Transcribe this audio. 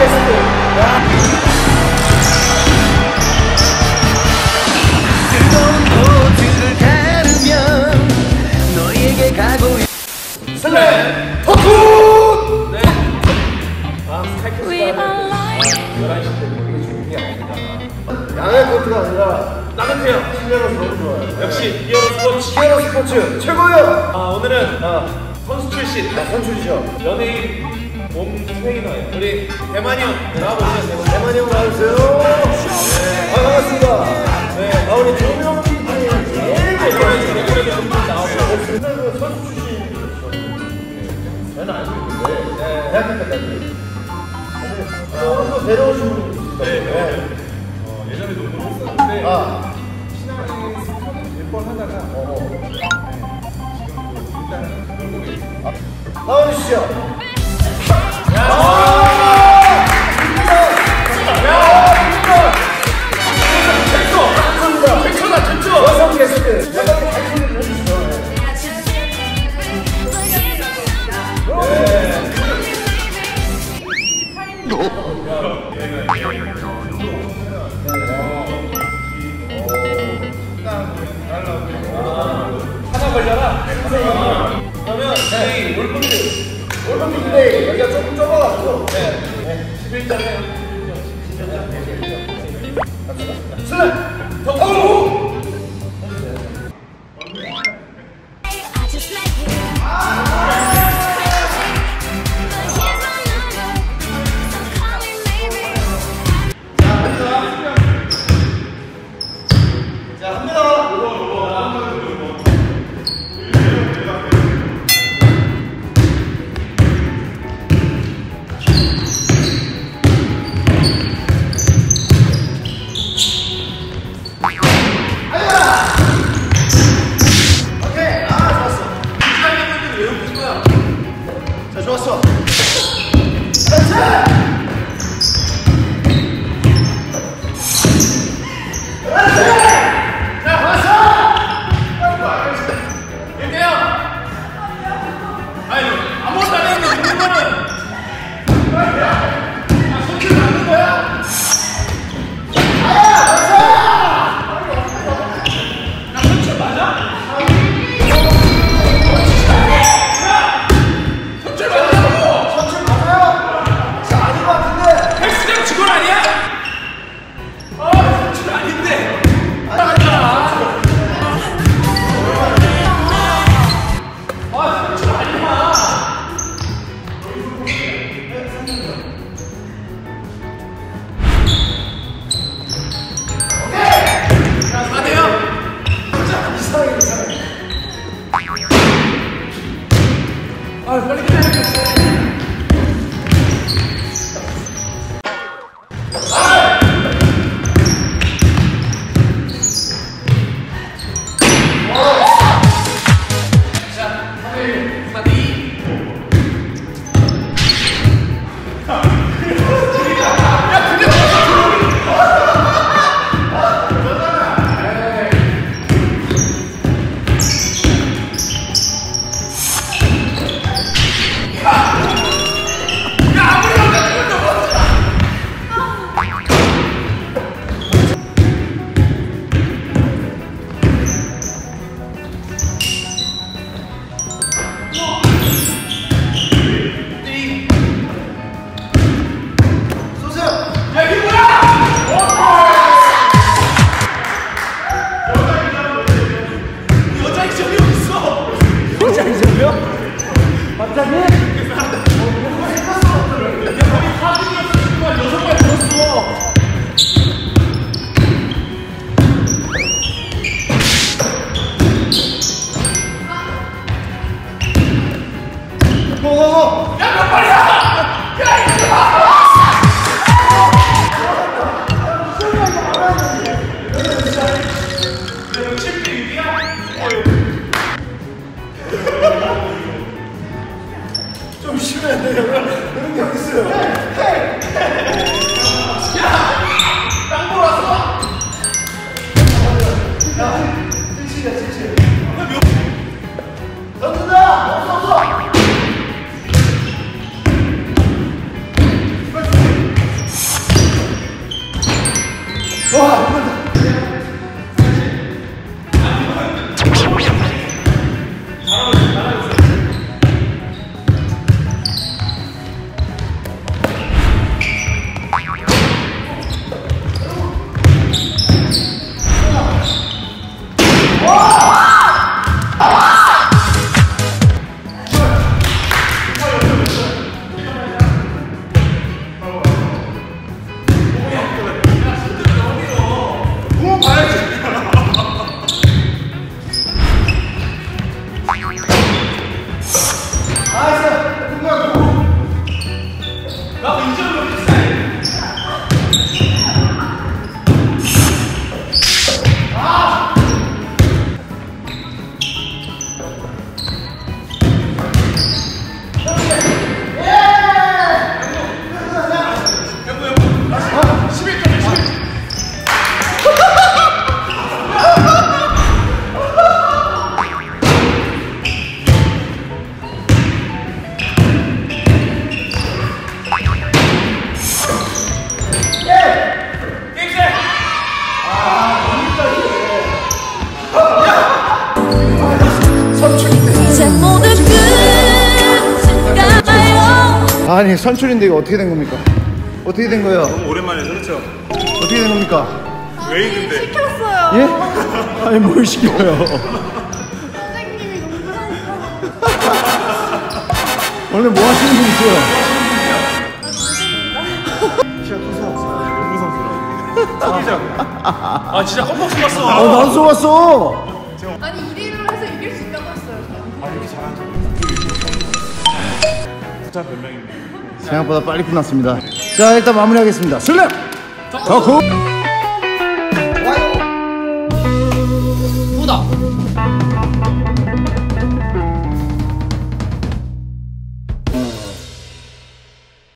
슬램 토크! 네. 아, 스카이캐스트가 11시 때문에 이게 좋은 게 아닙니다. 양의 코트가 아니라 따뜻해요. 실내라서 너무 좋아요. 역시 히어로 스포츠. 히어로 스포츠 최고예요. 아, 오늘은 선수 출신. 선수 출신. 연예인 몸 트레이너예요. 우리 대만이 형 나와보세요. 대만이 형 나와주세요. 네. 아, 반갑습니다. 네. 아, 우리 조명 선수 출신. 저는 알고 있는데 대학교 때까지 또 내려오신 분이 있어요. 네. 예전에 농구를 했었는데 신앙의 스카우트 몇 번 하다가 지금 일단은 운동에 있습니다. 나와주시죠. 여성 게스트 여성의 발표를 해주시죠. 하나 걸려라. 그러면 저희 올림픽인데 여기가 조금 좁아가지고 11점에 슬램 더 좋았어. 빨리 좀 심해. 그런 게 어딨어요. 땅 몰았어? 야, 77이야, 77. 던진다! 없어! 아니 선출인데 이거 어떻게 된 겁니까? 어떻게 된 거예요? 너무 오랜만에 그렇죠? 어떻게 된 겁니까? 왜 있는데? 시켰어요. 예? 아니 뭘 시켜요? 선생님이 너무 편하니까. 오늘 뭐 하시는 분이세요? 아 진짜 껌뻑 속았어. 나도 속았어. 아니 1위로 해서 이길 수 있다고 했어요. 숫자 몇 명입니까? 생각보다 빨리 끝났습니다. 자 일단 마무리하겠습니다. 슬램 덕후